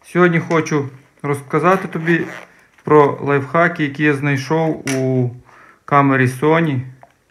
Сьогодні хочу розказати тобі про лайфхаки, які я знайшов у камері Sony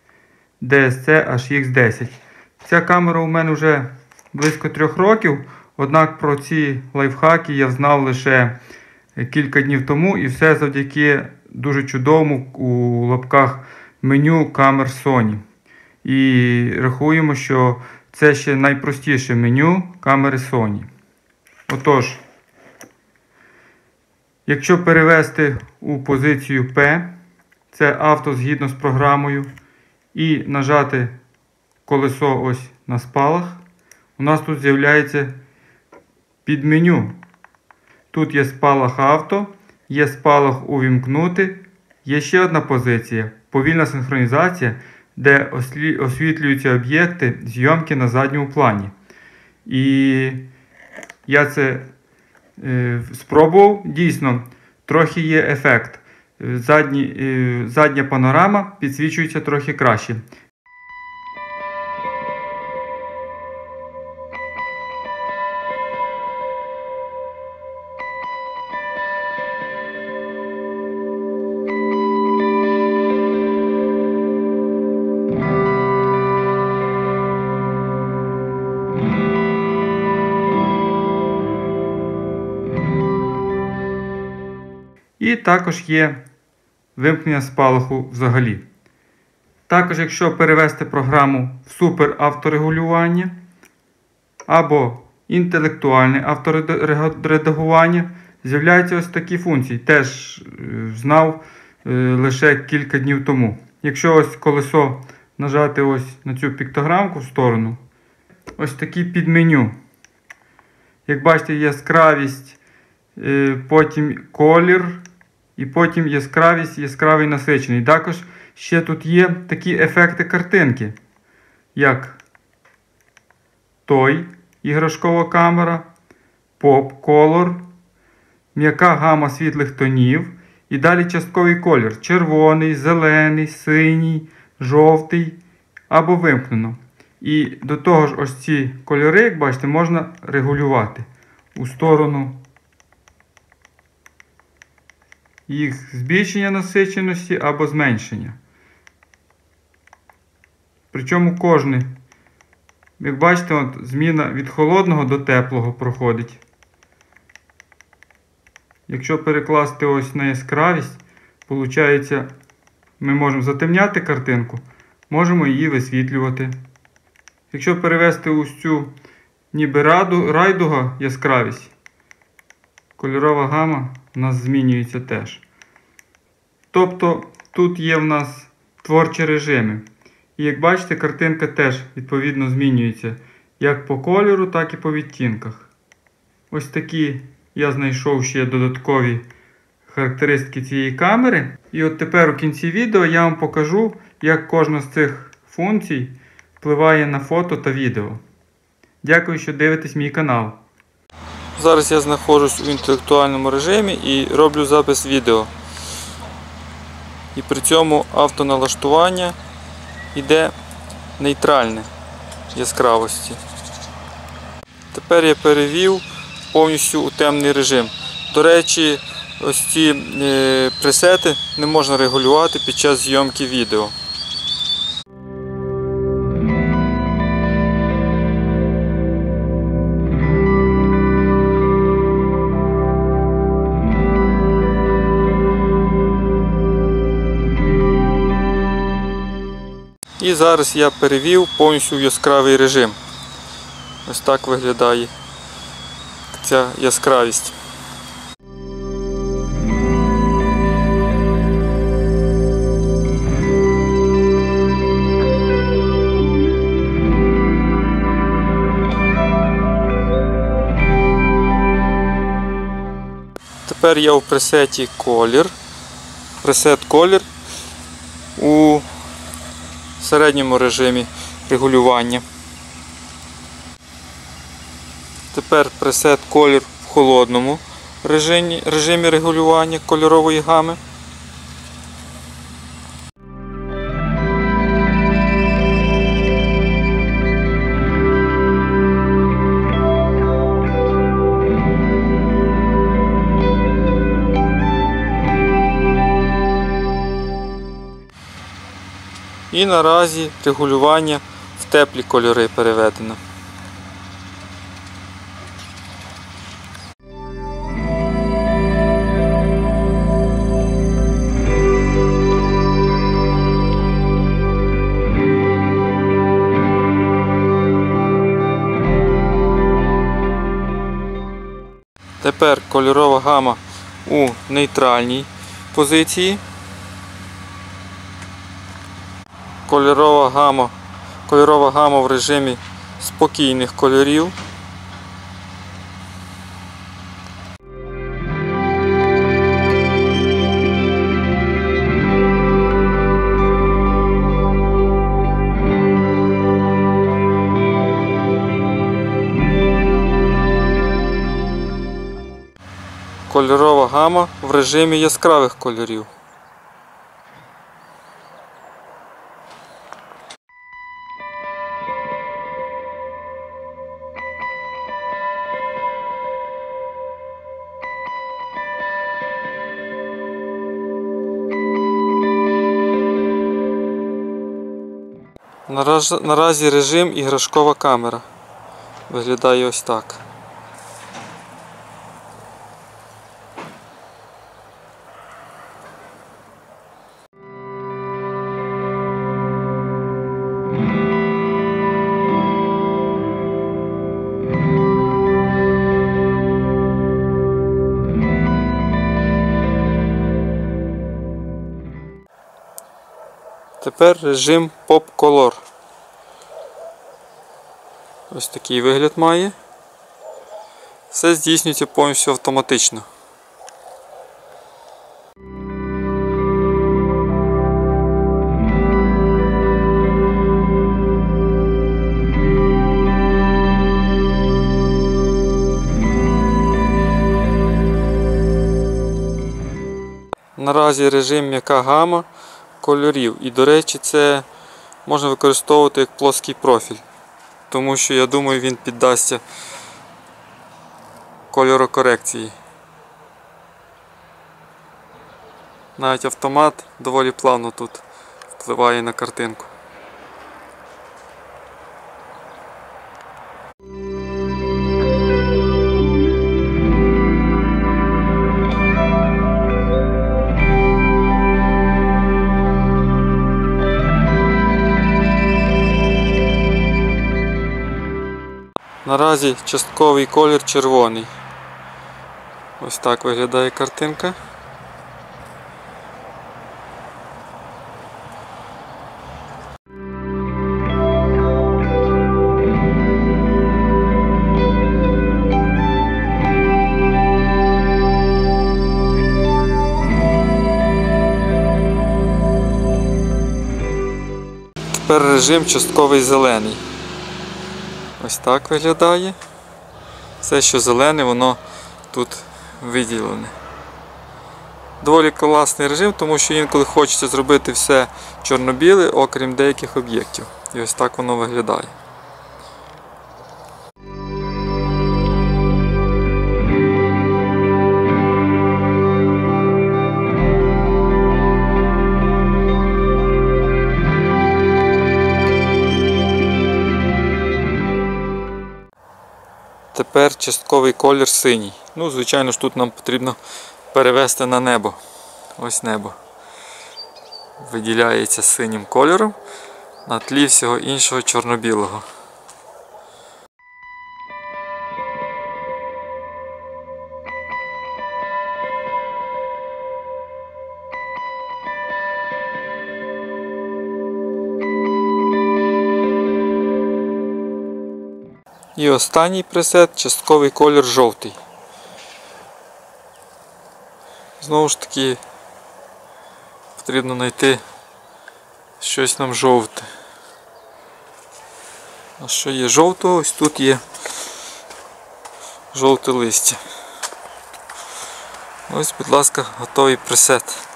DSC-HX10. Ця камера у мене вже близько 3 років, однак про ці лайфхаки я знав лише кілька днів тому, і все завдяки дуже чудовому у лапках меню камер Sony. І рахуємо, що це ще найпростіше меню камери Sony. Отож, якщо перевести у позицію P, це авто згідно з програмою, і нажати колесо ось на спалах, у нас тут з'являється підменю. Тут є спалах авто, є спалах увімкнути, є ще одна позиція – повільна синхронізація, де освітлюються об'єкти зйомки на задньому плані. І я це спробував, дійсно, трохи є ефект. Задня панорама підсвічується трохи краще. І також є вимкнення спалаху взагалі. Також, якщо перевести програму в супер авторегулювання або інтелектуальне авторедагування, з'являються ось такі функції. Теж знав лише кілька днів тому. Якщо ось колесо нажати ось на цю піктограмку в сторону, ось такі підменю. Як бачите, яскравість, потім колір, і потім яскравість, яскравий насичений. Також ще тут є такі ефекти картинки, як той іграшкова камера, поп-колор, м'яка гама світлих тонів і далі частковий колір. Червоний, зелений, синій, жовтий або вимкнено. І до того ж ось ці кольори, як бачите, можна регулювати у сторону їх збільшення насиченості або зменшення. Причому кожне, як бачите, от зміна від холодного до теплого проходить. Якщо перекласти ось на яскравість, виходить, ми можемо затемняти картинку, можемо її висвітлювати. Якщо перевести ось цю ніби райдуга яскравість, кольорова гама у нас змінюється теж. Тобто тут є в нас творчі режими. І як бачите, картинка теж відповідно змінюється як по кольору, так і по відтінках. Ось такі я знайшов ще додаткові характеристики цієї камери. І от тепер у кінці відео я вам покажу, як кожна з цих функцій впливає на фото та відео. Дякую, що дивитесь мій канал. Зараз я знаходжусь у інтелектуальному режимі і роблю запис відео. І при цьому автоналаштування йде нейтральне яскравості. Тепер я перевів повністю у темний режим. До речі, ось ці пресети не можна регулювати під час зйомки відео. І зараз я перевів повністю в яскравий режим. Ось так виглядає ця яскравість. Тепер я в пресеті колір. Пресет колір у середньому режимі регулювання. Тепер пресет колір в холодному режимі регулювання кольорової гами. І наразі регулювання в теплі кольори переведено. Тепер кольорова гама у нейтральній позиції. Кольорова гама в режимі спокійних кольорів. Кольорова гама в режимі яскравих кольорів. Наразі режим іграшкова камера. Виглядає ось так. Тепер режим Pop Color. Ось такий вигляд має. Все здійснюється повністю автоматично. Наразі режим м'яка гама кольорів. І, до речі, це можна використовувати як плоский профіль. Тому що, я думаю, він піддасться кольорокорекції. Навіть автомат доволі плавно тут впливає на картинку. Наразі частковий колір червоний. Ось так виглядає картинка. Тепер режим частковий зелений. Ось так виглядає. Все, що зелене, воно тут виділене. Доволі класний режим, тому що інколи хочеться зробити все чорно-біле, окрім деяких об'єктів. І ось так воно виглядає. Тепер частковий колір синій. Ну, звичайно ж, тут нам потрібно перевести на небо. Ось небо. Виділяється синім кольором на тлі всього іншого чорно-білого. І останній пресет – частковий колір жовтий. Знову ж таки, потрібно знайти щось нам жовте. А що є жовтого? Ось тут є жовте листя. Ось, будь ласка, готовий пресет.